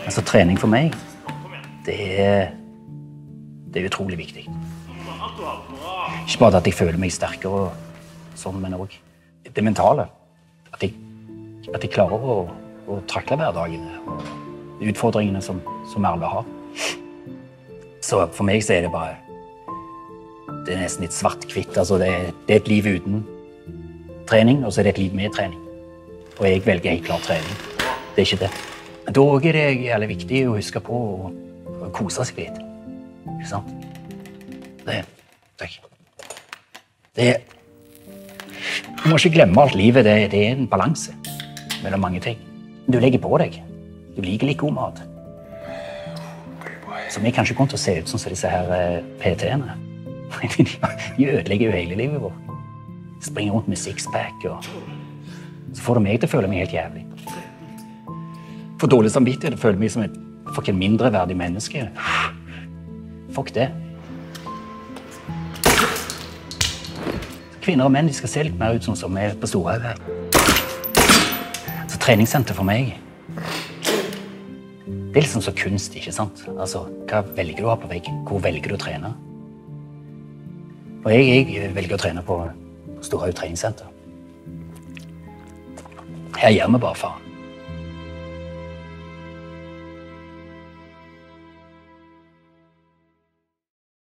Altså, trening for meg, det er utrolig viktig. Ikke bare at jeg føler meg sterkere og sånn, men også det mentale. At jeg klarer å takle hverdagene og utfordringene som alle har. Så for meg så er det bare, det er nesten litt svart-hvitt. Altså det er et liv uten trening, og så er det et liv med trening. Og jeg velger helt klart trening. Det er ikke det. Men da er det jævlig viktig å huske på å kose seg litt. Ikke sant? Du må ikke glemme alt livet. Det er en balanse mellom mange ting. Du legger på deg. Du liker litt god mat. Så vi kan ikke komme til å se ut som disse her PT-ene. De ødelegger jo hele livet vårt. Springer rundt med sixpack, og så får det meg til å føle meg helt jævlig. For dårlig samvittighet, det føler meg som et fucking mindreverdig menneske. Fuck det. Kvinner og menn, de skal se litt mer ut som vi er på Storhaug her. Så treningssenter for meg, det er liksom så kunst, ikke sant? Altså, hva velger du å ha på veggen? Hvor velger du å trene? Og jeg velger å trene på Storhaug treningssenter. Her gjør vi bare faen.